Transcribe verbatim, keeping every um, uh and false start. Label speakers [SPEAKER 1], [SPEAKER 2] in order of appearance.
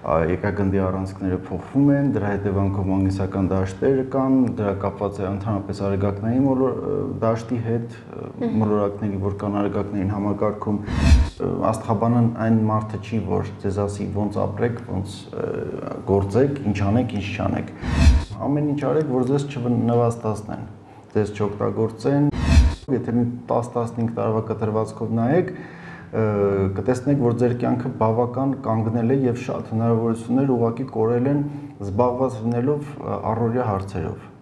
[SPEAKER 1] Եկագնդի առանցքները փոխվում են, դրա հետևանքով մագնիսական դաշտեր կան, դրա կապված է ընդհանրապես արեգակնային դաշտի հետ, մոլորակների, որ կան արեգակներին համակարգում, աստղաբանն այն մարդը չի, որ ձեզ ասի ոնց ապրեք, ոնց գործեք, ինչ անեք, ինչ չանեք։ Ամեն ինչ արեք, որ ձեզ չնվաստացնեն, ձեզ չօգտագործեն, եթե մի տասը-տասնհինգ տարվա կտրվածքով նայեք, կտեսնեք, որ ձեր կյանքը բավական կանգնել է եւ շատ հնարավորություններ ուղղակի կորել են զբաղված լինելով առօրյա հարցերով։